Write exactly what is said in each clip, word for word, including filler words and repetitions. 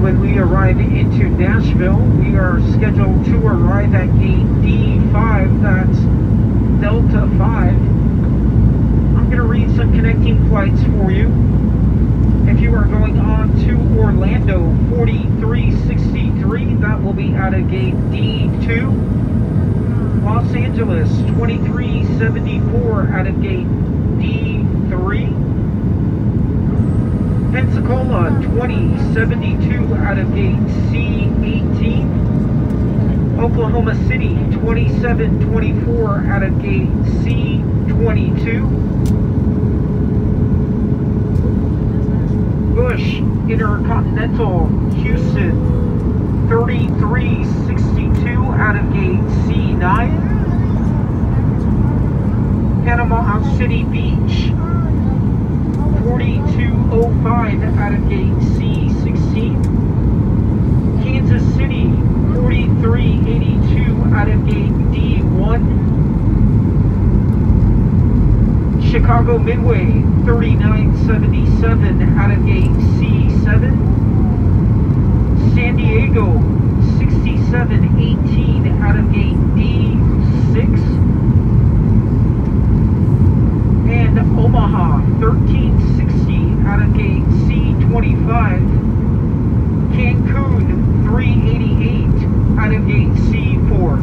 when we arrive into Nashville, we are scheduled to arrive at gate D five, that's Delta five. I'm going to read some connecting flights for you. If you are going on to Orlando, forty-three sixty-three, that will be out of gate D two. Los Angeles, twenty-three seventy-four, out of gate D three. Pensacola, twenty seventy-two, out of gate C eighteen. Oklahoma City, twenty-seven twenty-four, out of gate C twenty-two. Bush Intercontinental, Houston, thirty-three sixty-two, out of gate C nine. Panama City Beach, forty-two oh five, out of gate C sixteen. Kansas City, forty-three eighty-two, out of gate D one. Chicago Midway, thirty-nine seventy-seven, out of gate C seven. San Diego, sixty-seven eighteen, out of gate D six. And Omaha, thirteen sixty, out of gate C twenty-five. Cancun, three eighty-eight, out of gate C four.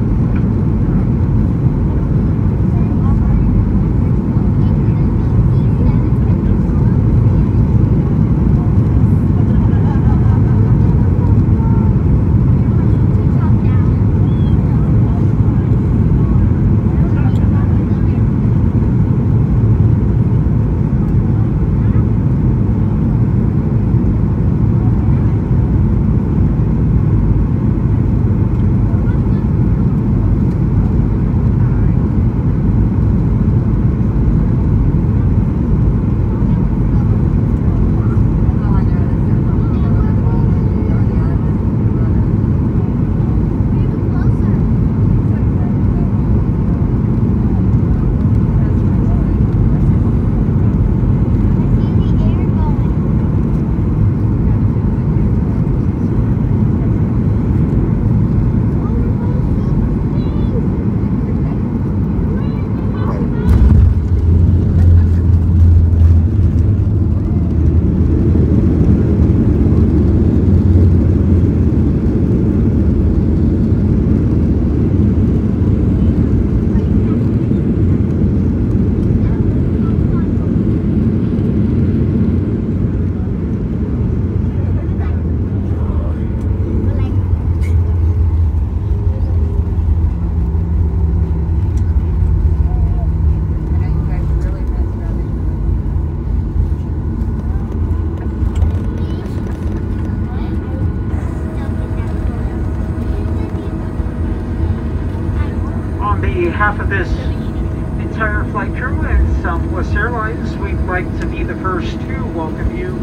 Half of this entire flight crew and Southwest Airlines, we'd like to be the first to welcome you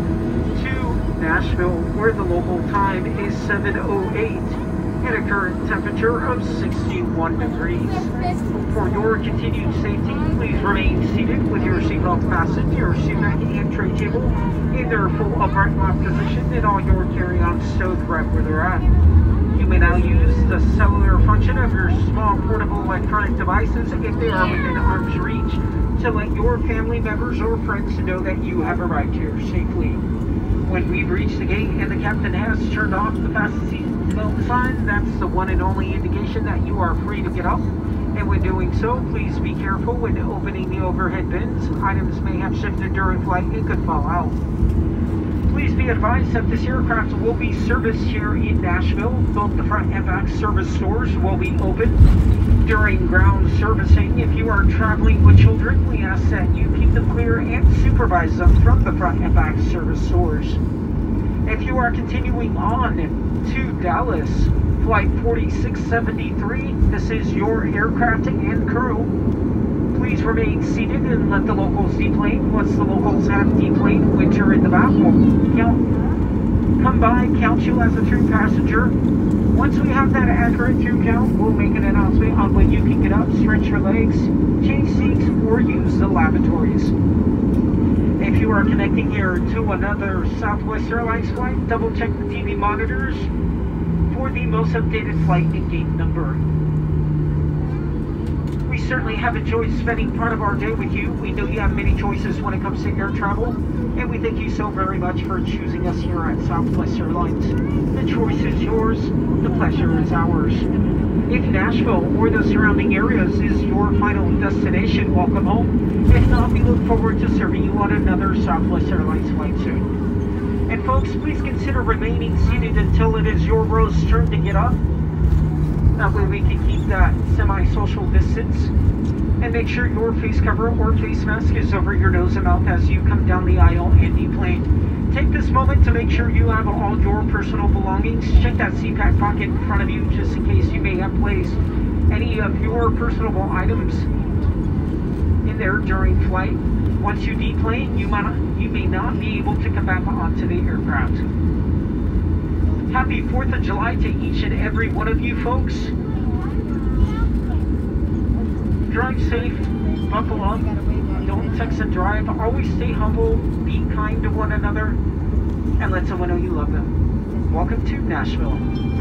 to Nashville, where the local time is seven oh eight and a current temperature of sixty-one degrees. For your continued safety, please remain seated with your seatbelt fastened to your seat back and tray table in their full upright lock position and all your carry-on stowed right where they're at. You may now use the cellular function of your small portable electronic devices if they are within arm's reach to let your family members or friends know that you have arrived here safely. When we've reached the gate and the captain has turned off the fasten seatbelt sign, that's the one and only indication that you are free to get up. And when doing so, please be careful when opening the overhead bins. Items may have shifted during flight and could fall out. Please be advised that this aircraft will be serviced here in Nashville. Both the front and back service stores will be open during ground servicing. If you are traveling with children, we ask that you keep them clear and supervise them from the front and back service stores. If you are continuing on to Dallas, flight forty-six seventy-three, this is your aircraft and crew. Please remain seated and let the locals deplane. Once the locals have deplaned, winter in the back will count, come by, count you as a through passenger. Once we have that accurate through count, we'll make an announcement on when you can get up, stretch your legs, change seats, or use the lavatories. If you you are connecting here to another Southwest Airlines flight, double check the T V monitors for the most updated flight and gate number. We certainly have enjoyed spending part of our day with you. We know you have many choices when it comes to air travel, and we thank you so very much for choosing us here at Southwest Airlines. The choice is yours, the pleasure is ours. If Nashville or the surrounding areas is your final destination, welcome home. If not, we look forward to serving you on another Southwest Airlines flight soon. And folks, please consider remaining seated until it is your row's turn to get up. That way we can keep that semi-social distance. And make sure your face cover or face mask is over your nose and mouth as you come down the aisle and deplane. Take this moment to make sure you have all your personal belongings. Check that seat back pocket in front of you just in case you may have placed any of your personable items in there during flight. Once you deplane, you, might, you may not be able to come back onto the aircraft. Happy fourth of July to each and every one of you folks. Drive safe, buckle up, don't text and drive, always stay humble, be kind to one another, and let someone know you love them. Welcome to Nashville.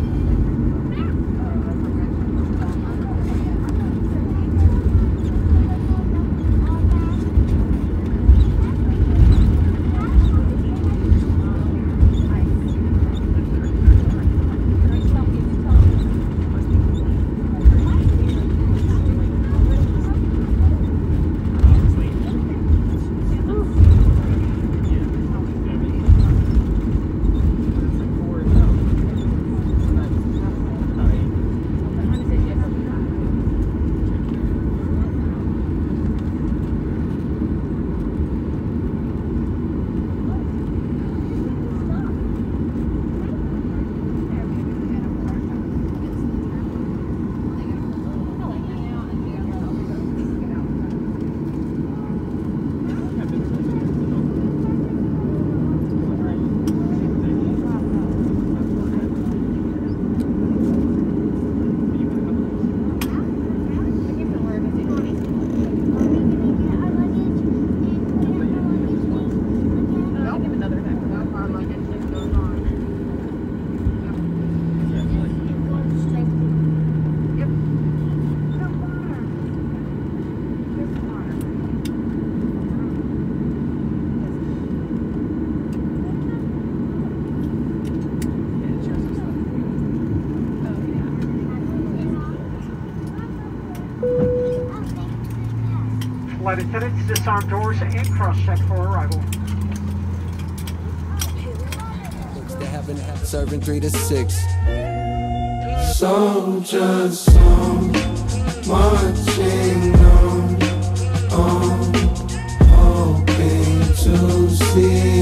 Flight attendants, disarm doors and cross-check for arrival. They haven't had serving three to six. Soldiers song, marching on, on, hoping to see.